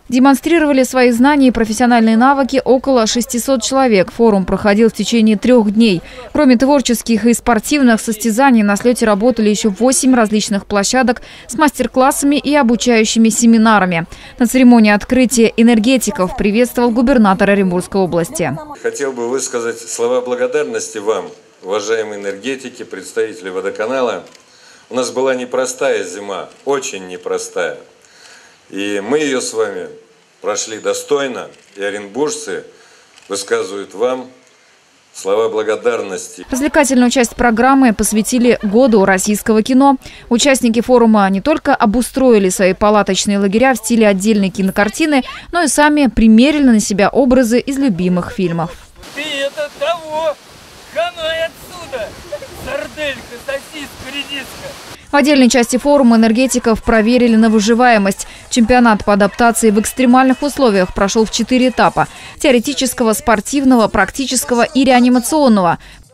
Демонстрировали свои знания и профессиональные навыки около 600 человек. Форум проходил в течение 3 дней. Кроме творческих и спортивных состязаний, на слете работали еще 8 различных площадок с мастер-классами и обучающими семинарами. На церемонии открытия энергетиков приветствовал губернатор Оренбургской области. Хотел бы высказать слова благодарности вам, уважаемые энергетики, представители водоканала. У нас была непростая зима, очень непростая. И мы ее с вами прошли достойно, и оренбуржцы высказывают вам слова благодарности. Развлекательную часть программы посвятили году российского кино. Участники форума не только обустроили свои палаточные лагеря в стиле отдельной кинокартины, но и сами примерили на себя образы из любимых фильмов. Ты это того, ханой отсюда! Сарделька, сосиска, редиска! В отдельной части форума энергетиков проверили на выживаемость. Чемпионат по адаптации в экстремальных условиях прошел в 4 этапа – теоретического, спортивного, практического и реанимационного.